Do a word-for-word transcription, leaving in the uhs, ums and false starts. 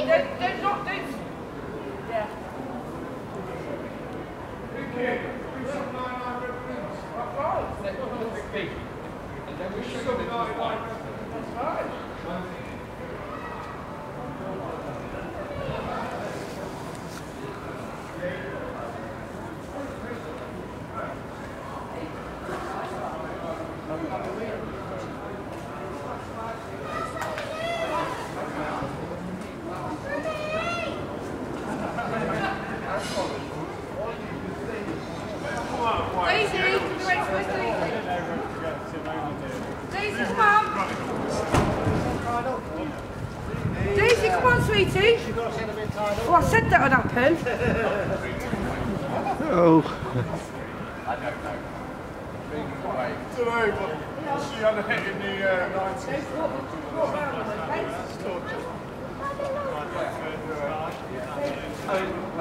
They're, they're not this. Yeah. Okay. Some nine nine red balloons. That's right. And then we show you the white. That's right. Daisy, can you wait for us, Daisy? Daisy, come on. Daisy, come on, sweetie. Oh, I said that would happen. Oh. I don't know. Being away. I don't know, but she had a hit in the uh, nineties. Walk round with her, okay? Torture.